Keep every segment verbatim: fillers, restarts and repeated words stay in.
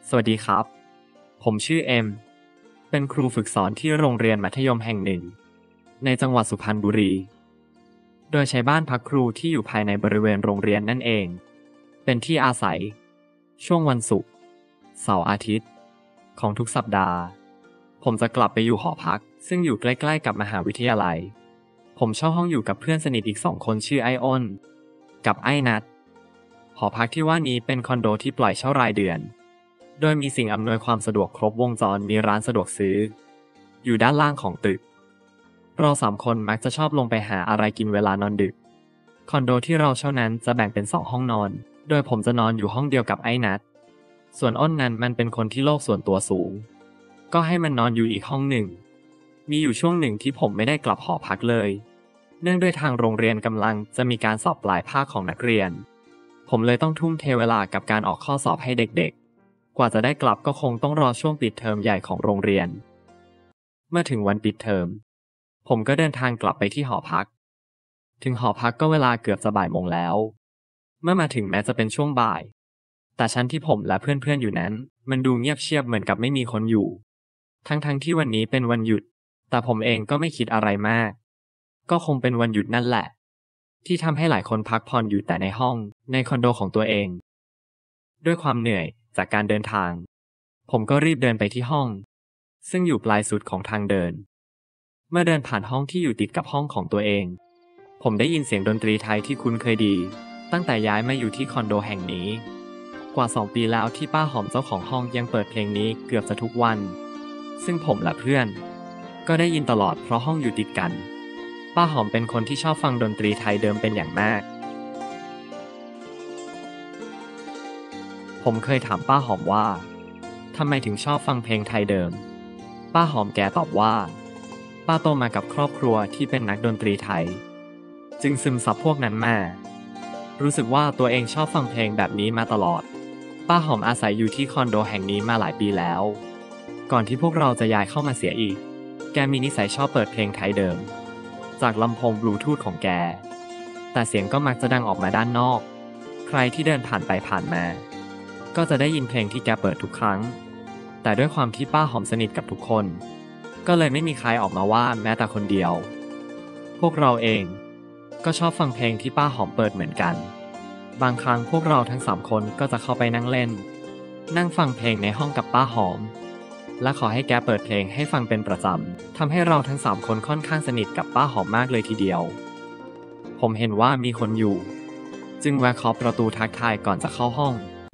สวัสดีครับผมชื่อเอ็มเป็นครูฝึกสอนที่โรงเรียนมัธยมแห่งหนึ่งในจังหวัดสุพรรณบุรีโดยใช้บ้านพักครูที่อยู่ภายในบริเวณโรงเรียนนั่นเองเป็นที่อาศัยช่วงวันศุกร์เสาร์อาทิตย์ของทุกสัปดาห์ผมจะกลับไปอยู่หอพักซึ่งอยู่ใกล้ๆกับมหาวิทยาลัยผมเช่าห้องอยู่กับเพื่อนสนิทอีกสองคนชื่อไอ้อ้นกับไอ้นัทหอพักที่ว่านี้เป็นคอนโดที่ปล่อยเช่ารายเดือนโดยมีสิ่งอำนวยความสะดวกครบวงจรมีร้านสะดวกซื้ออยู่ด้านล่างของตึกเราสามคนมักจะชอบลงไปหาอะไรกินเวลานอนดึกคอนโดที่เราเช่านั้นจะแบ่งเป็นสองห้องนอนโดยผมจะนอนอยู่ห้องเดียวกับไอ้นัทส่วนอ้นนั้นมันเป็นคนที่โลกส่วนตัวสูงก็ให้มันนอนอยู่อีกห้องหนึ่งมีอยู่ช่วงหนึ่งที่ผมไม่ได้กลับหอพักเลยเนื่องด้วยทางโรงเรียนกำลังจะมีการสอบปลายภาคของนักเรียนผมเลยต้องทุ่มเทเวลากับการออกข้อสอบให้เด็กๆกว่าจะได้กลับก็คงต้องรอช่วงปิดเทอมใหญ่ของโรงเรียนเมื่อถึงวันปิดเทอมผมก็เดินทางกลับไปที่หอพักถึงหอพักก็เวลาเกือบจะบ่ายโมงแล้วเมื่อมาถึงแม้จะเป็นช่วงบ่ายแต่ชั้นที่ผมและเพื่อนๆอยู่นั้นมันดูเงียบเชียบเหมือนกับไม่มีคนอยู่ทั้งๆที่วันนี้เป็นวันหยุดแต่ผมเองก็ไม่คิดอะไรมากก็คงเป็นวันหยุดนั่นแหละที่ทำให้หลายคนพักผ่อนอยู่แต่ในห้องในคอนโดของตัวเองด้วยความเหนื่อยจากการเดินทางผมก็รีบเดินไปที่ห้องซึ่งอยู่ปลายสุดของทางเดินเมื่อเดินผ่านห้องที่อยู่ติดกับห้องของตัวเองผมได้ยินเสียงดนตรีไทยที่คุ้นเคยดีตั้งแต่ย้ายมาอยู่ที่คอนโดแห่งนี้กว่าสองปีแล้วที่ป้าหอมเจ้าของห้องยังเปิดเพลงนี้เกือบจะทุกวันซึ่งผมและเพื่อนก็ได้ยินตลอดเพราะห้องอยู่ติดกันป้าหอมเป็นคนที่ชอบฟังดนตรีไทยเดิมเป็นอย่างมากผมเคยถามป้าหอมว่าทำไมถึงชอบฟังเพลงไทยเดิมป้าหอมแกตอบว่าป้าโตมากับครอบครัวที่เป็นนักดนตรีไทยจึงซึมซับพวกนั้นมารู้สึกว่าตัวเองชอบฟังเพลงแบบนี้มาตลอดป้าหอมอาศัยอยู่ที่คอนโดแห่งนี้มาหลายปีแล้วก่อนที่พวกเราจะย้ายเข้ามาเสียอีกแกมีนิสัยชอบเปิดเพลงไทยเดิมจากลำโพงบลูทูธของแกแต่เสียงก็มักจะดังออกมาด้านนอกใครที่เดินผ่านไปผ่านมาก็จะได้ยินเพลงที่แกเปิดทุกครั้งแต่ด้วยความที่ป้าหอมสนิทกับทุกคนก็เลยไม่มีใครออกมาว่าแม้แต่คนเดียวพวกเราเองก็ชอบฟังเพลงที่ป้าหอมเปิดเหมือนกันบางครั้งพวกเราทั้งสามคนก็จะเข้าไปนั่งเล่นนั่งฟังเพลงในห้องกับป้าหอมและขอให้แกเปิดเพลงให้ฟังเป็นประจำทำให้เราทั้งสามคนค่อนข้างสนิทกับป้าหอมมากเลยทีเดียวผมเห็นว่ามีคนอยู่จึงแวะเคาะประตูทักทายก่อนจะเข้าห้อง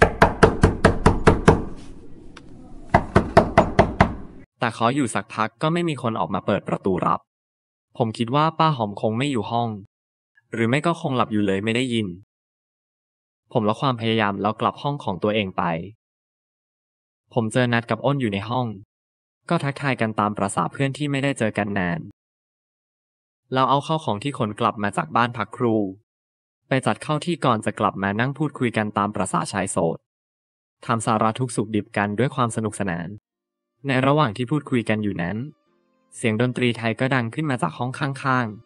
แต่ขออยู่สักพักก็ไม่มีคนออกมาเปิดประตูรับผมคิดว่าป้าหอมคงไม่อยู่ห้องหรือไม่ก็คงหลับอยู่เลยไม่ได้ยินผมลดความพยายามแล้วกลับห้องของตัวเองไปผมเจอนัดกับอ้นอยู่ในห้องก็ทักทายกันตามประสาเพื่อนที่ไม่ได้เจอกันนานเราเอาเข้าของที่ขนกลับมาจากบ้านพักครูไปจัดเข้าที่ก่อนจะกลับมานั่งพูดคุยกันตามประสาชายโสดทำสาระทุกสุขดิบกันด้วยความสนุกสนานในระหว่างที่พูดคุยกันอยู่นั้นเสียงดนตรีไทยก็ดังขึ้นมาจากห้องข้าง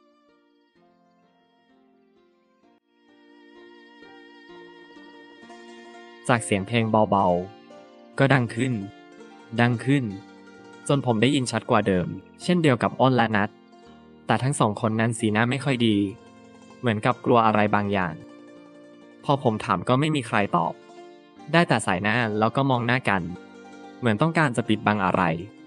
ๆจากเสียงเพลงเบาๆก็ดังขึ้นดังขึ้นจนผมได้ยินชัดกว่าเดิมเช่นเดียวกับอ้นและนัทแต่ทั้งสองคนนั้นสีหน้าไม่ค่อยดีเหมือนกับกลัวอะไรบางอย่างพอผมถามก็ไม่มีใครตอบได้แต่สายหน้าแล้วก็มองหน้ากันเหมือนต้องการจะปิดบังอะไร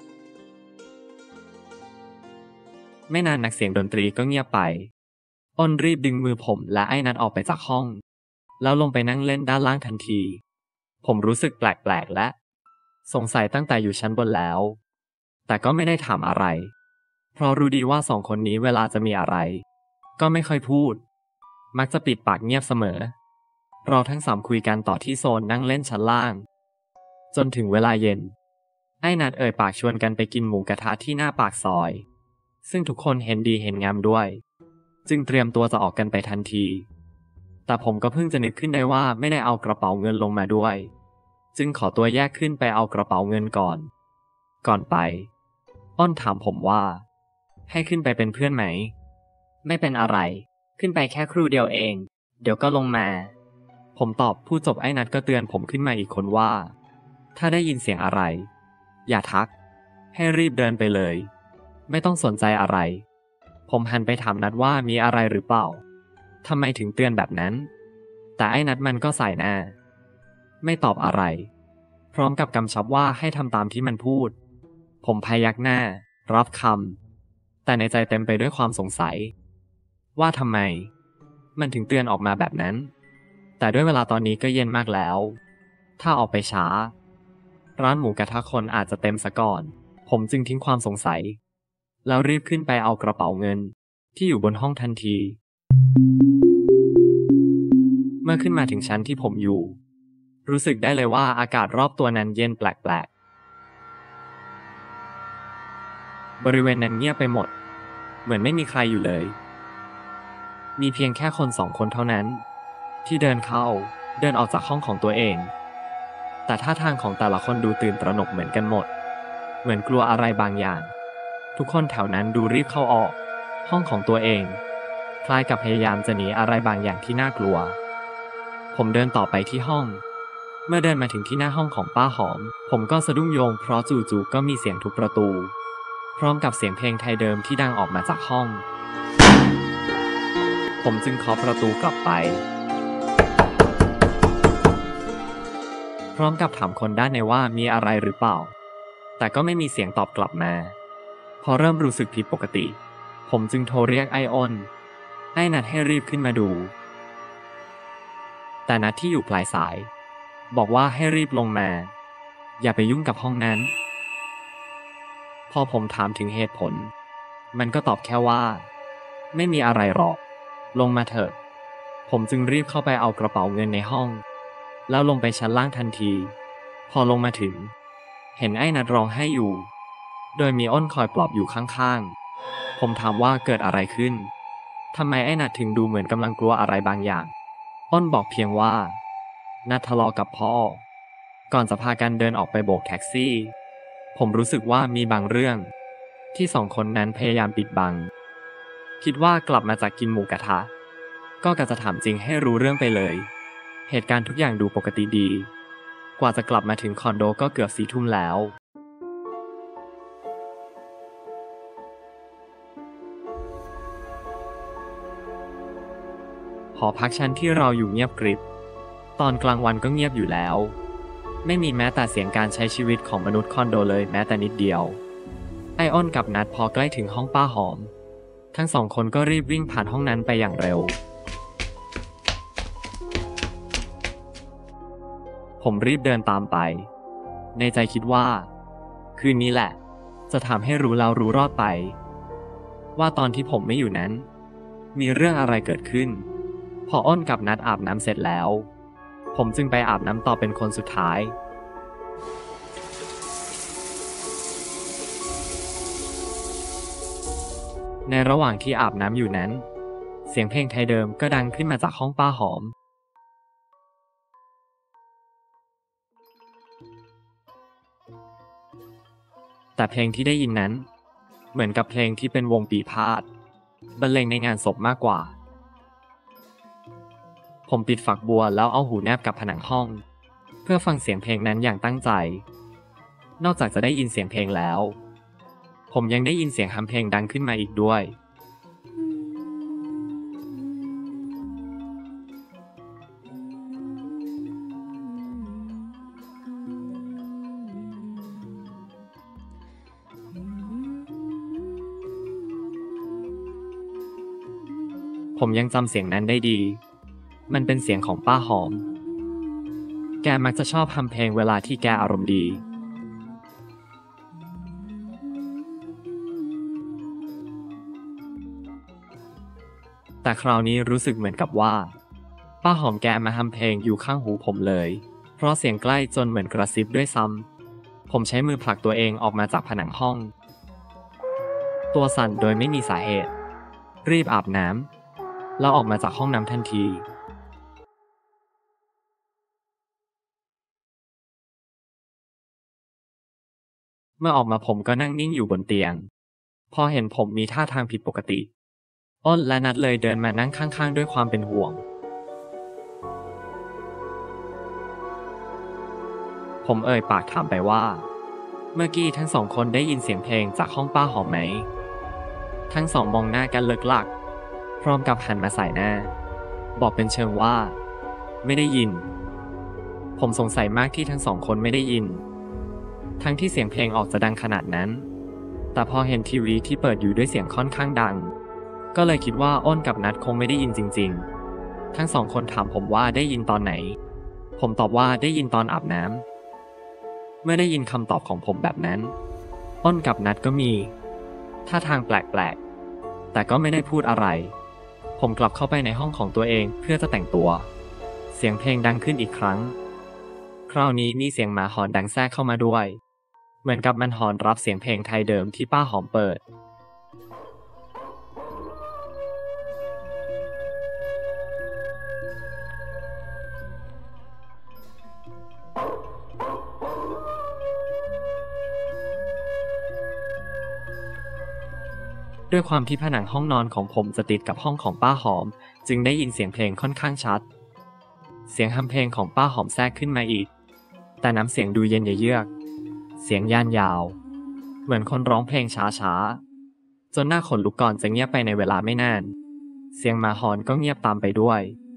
ไม่นานนักเสียงดนตรีก็เงียบไปอ้นรีบดึงมือผมและไอ้นัทออกไปจากห้องแล้วลงไปนั่งเล่นด้านล่างทันทีผมรู้สึกแปลกๆและสงสัยตั้งแต่อยู่ชั้นบนแล้วแต่ก็ไม่ได้ถามอะไรเพราะรู้ดีว่าสองคนนี้เวลาจะมีอะไรก็ไม่ค่อยพูดมักจะปิดปากเงียบเสมอเราทั้งสามคุยกันต่อที่โซนนั่งเล่นชั้นล่างจนถึงเวลาเย็นไอ้นัดเอ่ยปากชวนกันไปกินหมูกระทะที่หน้าปากซอยซึ่งทุกคนเห็นดีเห็นงามด้วยจึงเตรียมตัวจะออกกันไปทันทีแต่ผมก็เพิ่งจะนึกขึ้นได้ว่าไม่ได้เอากระเป๋าเงินลงมาด้วยจึงขอตัวแยกขึ้นไปเอากระเป๋าเงินก่อนก่อนไปอ้นถามผมว่าให้ขึ้นไปเป็นเพื่อนไหมไม่เป็นอะไรขึ้นไปแค่ครู่เดียวเองเดี๋ยวก็ลงมาผมตอบพูดจบไอ้นัทก็เตือนผมขึ้นมาอีกคนว่าถ้าได้ยินเสียงอะไรอย่าทักให้รีบเดินไปเลยไม่ต้องสนใจอะไรผมหันไปถามนัดว่ามีอะไรหรือเปล่าทำไมถึงเตือนแบบนั้นแต่ไอ้นัดมันก็ใส่หน้าไม่ตอบอะไรพร้อมกับกำชับว่าให้ทำตามที่มันพูดผมพยักหน้ารับคำแต่ในใจเต็มไปด้วยความสงสัยว่าทำไมมันถึงเตือนออกมาแบบนั้นแต่ด้วยเวลาตอนนี้ก็เย็นมากแล้วถ้าออกไปช้าร้านหมูกระทะคนอาจจะเต็มซะก่อนผมจึงทิ้งความสงสัยแล้วรีบขึ้นไปเอากระเป๋าเงินที่อยู่บนห้องทันทีเมื่อขึ้นมาถึงชั้นที่ผมอยู่รู้สึกได้เลยว่าอากาศรอบตัวนั้นเย็นแปลกๆบริเวณนั้นเงียบไปหมดเหมือนไม่มีใครอยู่เลยมีเพียงแค่คนสองคนเท่านั้นที่เดินเข้าเดินออกจากห้องของตัวเองแต่ท่าทางของแต่ละคนดูตื่นตระหนกเหมือนกันหมดเหมือนกลัวอะไรบางอย่างทุกคนแถวนั้นดูรีบเข้าออกห้องของตัวเองคล้ายกับพยายามจะหนีอะไรบางอย่างที่น่ากลัวผมเดินต่อไปที่ห้องเมื่อเดินมาถึงที่หน้าห้องของป้าหอมผมก็สะดุ้งโยงเพราะจู่ๆก็มีเสียงทุบประตูพร้อมกับเสียงเพลงไทยเดิมที่ดังออกมาจากห้องผมจึงเคาะประตูกลับไปพร้อมกับถามคนด้านในว่ามีอะไรหรือเปล่าแต่ก็ไม่มีเสียงตอบกลับมาพอเริ่มรู้สึกผิดปกติผมจึงโทรเรียกไอ้อ้นไอ้นัดให้รีบขึ้นมาดูแต่นัดที่อยู่ปลายสายบอกว่าให้รีบลงมาอย่าไปยุ่งกับห้องนั้นพอผมถามถึงเหตุผลมันก็ตอบแค่ว่าไม่มีอะไรหรอกลงมาเถอะผมจึงรีบเข้าไปเอากระเป๋าเงินในห้องแล้วลงไปชั้นล่างทันทีพอลงมาถึงเห็นไอ้นัดร้องไห้อยู่โดยมีอ้นคอยปลอบอยู่ข้างๆผมถามว่าเกิดอะไรขึ้นทำไมไอ้นัดถึงดูเหมือนกำลังกลัวอะไรบางอย่างอ้นบอกเพียงว่านัดทะเลาะกับพ่อก่อนจะพากันเดินออกไปโบกแท็กซี่ผมรู้สึกว่ามีบางเรื่องที่สองคนนั้นพยายามปิดบังคิดว่ากลับมาจากกินหมูกระทะก็กะจะถามจริงให้รู้เรื่องไปเลยเหตุการณ์ทุกอย่างดูปกติดีกว่าจะกลับมาถึงคอนโดก็เกือบสี่ทุ่มแล้วหอพักชั้นที่เราอยู่เงียบกริบตอนกลางวันก็เงียบอยู่แล้วไม่มีแม้แต่เสียงการใช้ชีวิตของมนุษย์คอนโดเลยแม้แต่นิดเดียวไอ้อ้นกับนัดพอใกล้ถึงห้องป้าหอมทั้งสองคนก็รีบวิ่งผ่านห้องนั้นไปอย่างเร็วผมรีบเดินตามไปในใจคิดว่าคืนนี้แหละจะทำให้รู้แล้วรู้รอดไปว่าตอนที่ผมไม่อยู่นั้นมีเรื่องอะไรเกิดขึ้นพออ้นกับนัดอาบน้ำเสร็จแล้วผมจึงไปอาบน้ำต่อเป็นคนสุดท้ายในระหว่างที่อาบน้ำอยู่นั้นเสียงเพลงไทยเดิมก็ดังขึ้นมาจากห้องป้าหอมแต่เพลงที่ได้ยินนั้นเหมือนกับเพลงที่เป็นวงปีพาทย์บรรเลงในงานศพมากกว่าผมปิดฝักบัวแล้วเอาหูแนบกับผนังห้องเพื่อฟังเสียงเพลงนั้นอย่างตั้งใจนอกจากจะได้ยินเสียงเพลงแล้วผมยังได้ยินเสียงฮัมเพลงดังขึ้นมาอีกด้วยผมยังจำเสียงนั้นได้ดีมันเป็นเสียงของป้าหอมแกมักจะชอบฮัมเพลงเวลาที่แกอารมณ์ดีแต่คราวนี้รู้สึกเหมือนกับว่าป้าหอมแกมาฮัมเพลงอยู่ข้างหูผมเลยเพราะเสียงใกล้จนเหมือนกระซิบด้วยซ้ำผมใช้มือผลักตัวเองออกมาจากผนังห้องตัวสั่นโดยไม่มีสาเหตุรีบอาบน้ำแล้วออกมาจากห้องน้ำทันทีเมื่อออกมาผมก็นั่งนิ่งอยู่บนเตียงพอเห็นผมมีท่าทางผิดปกติอ้นและนัดเลยเดินมานั่งข้างๆด้วยความเป็นห่วงผมเอ่ยปากถามไปว่าเมื่อกี้ทั้งสองคนได้ยินเสียงเพลงจากห้องป้าหอมไหมทั้งสองมองหน้ากันเลิกลักพร้อมกับหันมาใส่หน้าบอกเป็นเชิงว่าไม่ได้ยินผมสงสัยมากที่ทั้งสองคนไม่ได้ยินทั้งที่เสียงเพลงออกจะดังขนาดนั้นแต่พอเห็นทีวีที่เปิดอยู่ด้วยเสียงค่อนข้างดังก็เลยคิดว่าอ้นกับนัทคงไม่ได้ยินจริงๆทั้งสองคนถามผมว่าได้ยินตอนไหนผมตอบว่าได้ยินตอนอาบน้ำเมื่อได้ยินคำตอบของผมแบบนั้นอ้นกับนัทก็มีท่าทางแปลกๆแต่ก็ไม่ได้พูดอะไรผมกลับเข้าไปในห้องของตัวเองเพื่อจะแต่งตัวเสียงเพลงดังขึ้นอีกครั้งคราวนี้มีเสียงหมาหอนดังแทรกเข้ามาด้วยเหมือนกับมันหอนรับเสียงเพลงไทยเดิมที่ป้าหอมเปิดด้วยความที่ผนังห้องนอนของผมจะติดกับห้องของป้าหอมจึงได้ยินเสียงเพลงค่อนข้างชัดเสียงฮัมเพลงของป้าหอมแทรกขึ้นมาอีกแต่น้ำเสียงดูเย็นเยือกเสียงย่านยาวเหมือนคนร้องเพลงช้าๆจนหน้าขนลุกก่อนจะเงียบไปในเวลาไม่นานเสียงหมาหอนก็เงียบตามไปด้วย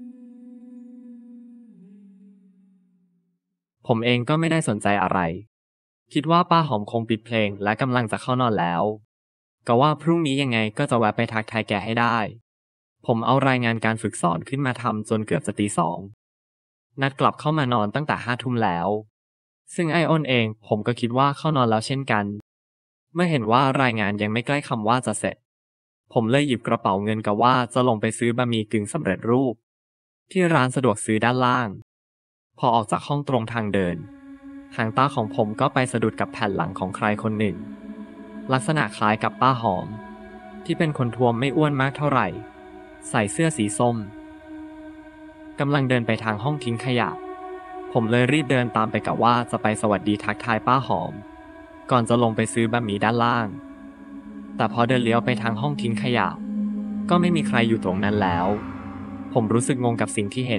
ผมเองก็ไม่ได้สนใจอะไรคิดว่าป้าหอมคงปิดเพลงและกำลังจะเข้านอนแล้วก็ว่าพรุ่งนี้ยังไงก็จะแวะไปทักทายแกให้ได้ผมเอารายงานการฝึกสอนขึ้นมาทำจนเกือบจะตีสองนัดกลับเข้ามานอนตั้งแต่ห้าทุ่มแล้วซึ่งไอ้อ้นเองผมก็คิดว่าเข้านอนแล้วเช่นกันเมื่อเห็นว่ารายงานยังไม่ใกล้คำว่าจะเสร็จผมเลยหยิบกระเป๋าเงินกะว่าจะลงไปซื้อบะหมี่กึ่งสำเร็จรูปที่ร้านสะดวกซื้อด้านล่างพอออกจากห้องตรงทางเดินหางตาของผมก็ไปสะดุดกับแผ่นหลังของใครคนหนึ่งลักษณะคล้ายกับป้าหอมที่เป็นคนท้วมไม่อ้วนมากเท่าไหร่ใส่เสื้อสีส้มกำลังเดินไปทางห้องทิ้งขยะผมเลยรีบเดินตามไปกะว่าจะไปสวัสดีทักทายป้าหอมก่อนจะลงไปซื้อบะหมี่ด้านล่างแต่พอเดินเลี้ยวไปทางห้องทิ้งขยะก็ไม่มีใครอยู่ตรงนั้นแล้วผมรู้สึกงงกับสิ่งที่เห็น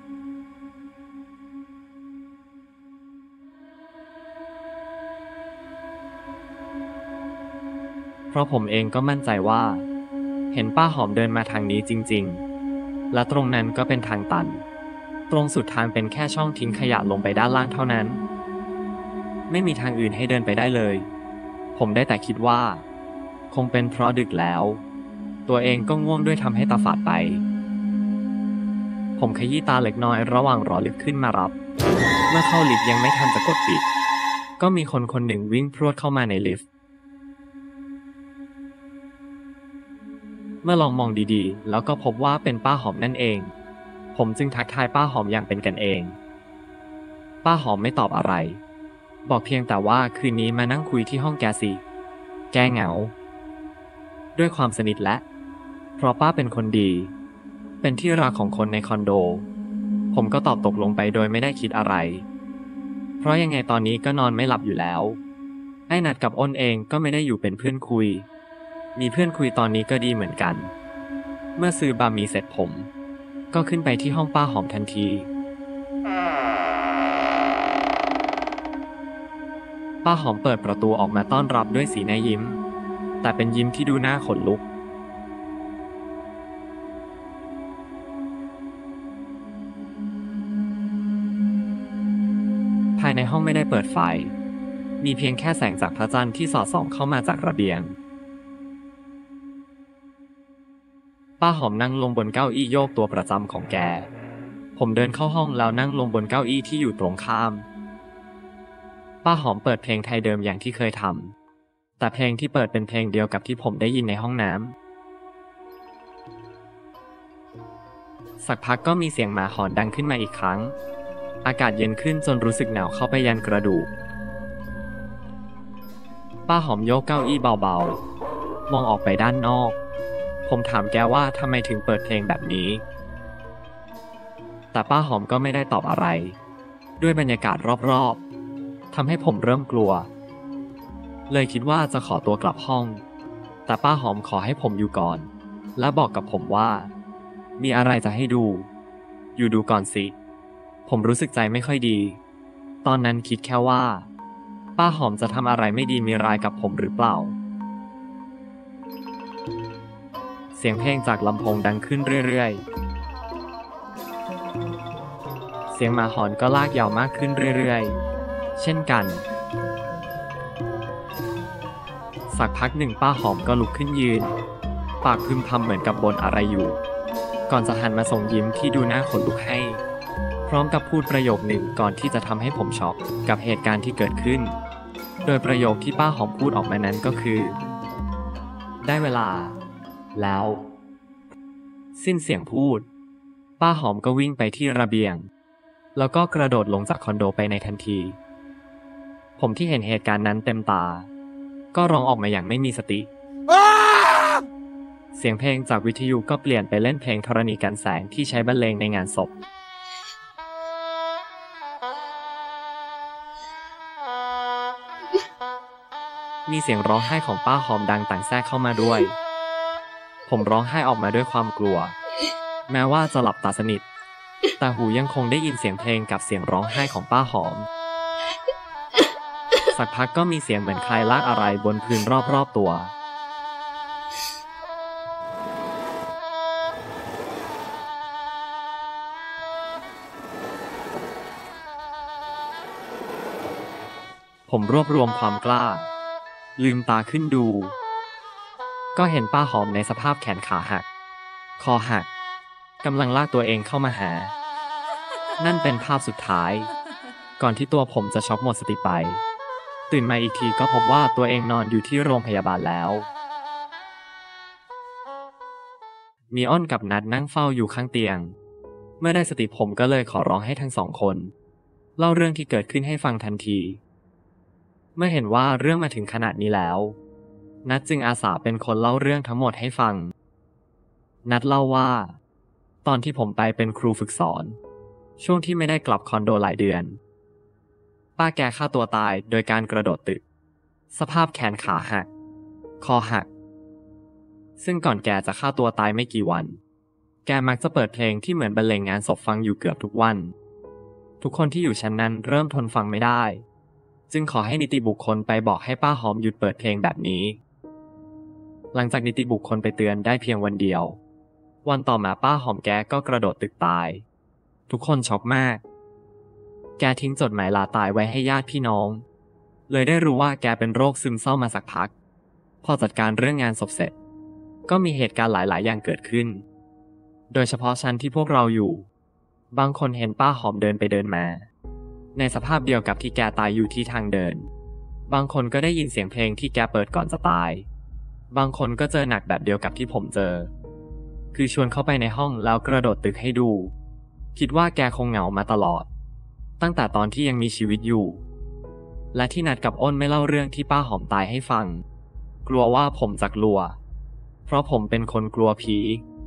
เพราะผมเองก็มั่นใจว่าเห็นป้าหอมเดินมาทางนี้จริงๆและตรงนั้นก็เป็นทางตันตรงสุดทางเป็นแค่ช่องทิ้งขยะลงไปด้านล่างเท่านั้นไม่มีทางอื่นให้เดินไปได้เลยผมได้แต่คิดว่าคงเป็นเพราะดึกแล้วตัวเองก็ง่วงด้วยทำให้ตาฝาดไปผมขยี้ตาเล็กน้อยระหว่างรอลิฟต์ขึ้นมารับเมื่อเข้าลิฟต์ยังไม่ทันจะกดปิดก็มีคนคนหนึ่งวิ่งพรวดเข้ามาในลิฟต์เมื่อลองมองดีๆแล้วก็พบว่าเป็นป้าหอมนั่นเองผมจึงทักทายป้าหอมอย่างเป็นกันเองป้าหอมไม่ตอบอะไรบอกเพียงแต่ว่าคืนนี้มานั่งคุยที่ห้องแกสิแกเหงาด้วยความสนิทและเพราะป้าเป็นคนดีเป็นที่รักของคนในคอนโดผมก็ตอบตกลงไปโดยไม่ได้คิดอะไรเพราะยังไงตอนนี้ก็นอนไม่หลับอยู่แล้วไอ้นัดกับอ้นเองก็ไม่ได้อยู่เป็นเพื่อนคุยมีเพื่อนคุยตอนนี้ก็ดีเหมือนกันเมื่อซื้อบะหมี่เสร็จผมก็ขึ้นไปที่ห้องป้าหอมทันทีป้าหอมเปิดประตูออกมาต้อนรับด้วยสีหน้ายิ้มแต่เป็นยิ้มที่ดูน่าขนลุกภายในห้องไม่ได้เปิดไฟมีเพียงแค่แสงจากพระจันทร์ที่สอดส่องเข้ามาจากระเบียงป้าหอมนั่งลงบนเก้าอี้โยกตัวประจำของแกผมเดินเข้าห้องแล้วนั่งลงบนเก้าอี้ที่อยู่ตรงข้ามป้าหอมเปิดเพลงไทยเดิมอย่างที่เคยทำแต่เพลงที่เปิดเป็นเพลงเดียวกับที่ผมได้ยินในห้องน้ำสักพักก็มีเสียงหมาหอนดังขึ้นมาอีกครั้งอากาศเย็นขึ้นจนรู้สึกหนาวเข้าไปยันกระดูกป้าหอมโยกเก้าอี้เบาๆมองออกไปด้านนอกผมถามแกว่าทำไมถึงเปิดเพลงแบบนี้แต่ป้าหอมก็ไม่ได้ตอบอะไรด้วยบรรยากาศรอบๆทำให้ผมเริ่มกลัวเลยคิดว่าจะขอตัวกลับห้องแต่ป้าหอมขอให้ผมอยู่ก่อนและบอกกับผมว่ามีอะไรจะให้ดูอยู่ดูก่อนสิผมรู้สึกใจไม่ค่อยดีตอนนั้นคิดแค่ว่าป้าหอมจะทำอะไรไม่ดีมีร้ายกับผมหรือเปล่าเสียงเพลงจากลำโพงดังขึ้นเรื่อยๆเสียงหมาหอนก็ลากยาวมากขึ้นเรื่อยๆเช่นกันสักพักหนึ่งป้าหอมก็ลุกขึ้นยืนปากพึมพำเหมือนกับบ่นอะไรอยู่ก่อนจะหันมาส่งยิ้มที่ดูน่าขนลุกให้พร้อมกับพูดประโยคหนึ่งก่อนที่จะทำให้ผมช็อกกับเหตุการณ์ที่เกิดขึ้นโดยประโยคที่ป้าหอมพูดออกมานั้นก็คือได้เวลาแล้วสิ้นเสียงพูดป้าหอมก็วิ่งไปที่ระเบียงแล้วก็กระโดดลงจากคอนโดไปในทันทีผมที่เห็นเหตุการณ์นั้นเต็มตาก็ร้องออกมาอย่างไม่มีสติเสียงเพลงจากวิทยุก็เปลี่ยนไปเล่นเพลงธรณีกันแสงที่ใช้บรรเลงในงานศพมีเสียงร้องไห้ของป้าหอมดังต่างแทรกเข้ามาด้วยผมร้องไห้ออกมาด้วยความกลัวแม้ว่าจะหลับตาสนิทแต่หูยังคงได้ยินเสียงเพลงกับเสียงร้องไห้ของป้าหอมสักพักก็มีเสียงเหมือนใครลากอะไรบนพื้นรอบๆตัวผมรวบรวมความกล้าลืมตาขึ้นดูก็เห็นป้าหอมในสภาพแขนขาหักคอหักกำลังลากตัวเองเข้ามาหานั่นเป็นภาพสุดท้ายก่อนที่ตัวผมจะช็อกหมดสติไปตื่นมาอีกทีก็พบว่าตัวเองนอนอยู่ที่โรงพยาบาลแล้วมีอ้นกับนัดนั่งเฝ้าอยู่ข้างเตียงเมื่อได้สติผมก็เลยขอร้องให้ทั้งสองคนเล่าเรื่องที่เกิดขึ้นให้ฟังทันทีเมื่อเห็นว่าเรื่องมาถึงขนาดนี้แล้วนัดจึงอาสาเป็นคนเล่าเรื่องทั้งหมดให้ฟังนัดเล่าว่าตอนที่ผมไปเป็นครูฝึกสอนช่วงที่ไม่ได้กลับคอนโดหลายเดือนป้าแกฆ่าตัวตายโดยการกระโดดตึกสภาพแขนขาหักคอหักซึ่งก่อนแกจะฆ่าตัวตายไม่กี่วันแกมักจะเปิดเพลงที่เหมือนบรรเลงงานศพฟังอยู่เกือบทุกวันทุกคนที่อยู่ชั้นนั้นเริ่มทนฟังไม่ได้จึงขอให้นิติบุคคลไปบอกให้ป้าหอมหยุดเปิดเพลงแบบนี้หลังจากนิติบุคคลไปเตือนได้เพียงวันเดียววันต่อมาป้าหอมแกก็กระโดดตึกตายทุกคนช็อกมากแกทิ้งจดหมายลาตายไว้ให้ญาติพี่น้องเลยได้รู้ว่าแกเป็นโรคซึมเศร้ามาสักพักพอจัดการเรื่องงานศพเสร็จก็มีเหตุการณ์หลายๆอย่างเกิดขึ้นโดยเฉพาะชั้นที่พวกเราอยู่บางคนเห็นป้าหอมเดินไปเดินมาในสภาพเดียวกับที่แกตายอยู่ที่ทางเดินบางคนก็ได้ยินเสียงเพลงที่แกเปิดก่อนจะตายบางคนก็เจอหนักแบบเดียวกับที่ผมเจอคือชวนเข้าไปในห้องแล้วกระโดดตึกให้ดูคิดว่าแกคงเหงามาตลอดตั้งแต่ตอนที่ยังมีชีวิตอยู่และที่นัดกับอ้นไม่เล่าเรื่องที่ป้าหอมตายให้ฟังกลัวว่าผมจะกลัวเพราะผมเป็นคนกลัวผี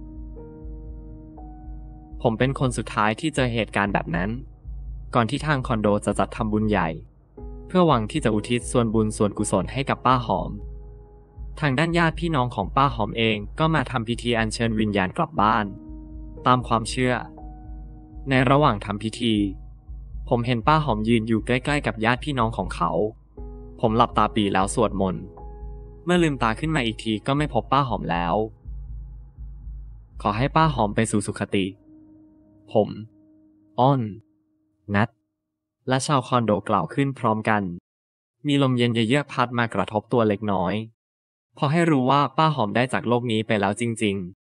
ผมเป็นคนสุดท้ายที่เจอเหตุการณ์แบบนั้นก่อนที่ทางคอนโดจะจัดทำบุญใหญ่เพื่อหวังที่จะอุทิศส่วนบุญส่วนกุศลให้กับป้าหอมทางด้านญาติพี่น้องของป้าหอมเองก็มาทำพิธีอัญเชิญวิญญาณกลับบ้านตามความเชื่อในระหว่างทำพิธีผมเห็นป้าหอมยืนอยู่ใกล้ๆกับญาติพี่น้องของเขาผมหลับตาปีแล้วสวดมนต์เมื่อลืมตาขึ้นมาอีกทีก็ไม่พบป้าหอมแล้วขอให้ป้าหอมไปสู่สุคติผมอ้นนัดและชาวคอนโดกล่าวขึ้นพร้อมกันมีลมเย็นเยือกพัดมากระทบตัวเล็กน้อยพอให้รู้ว่าป้าหอมได้จากโลกนี้ไปแล้วจริงๆ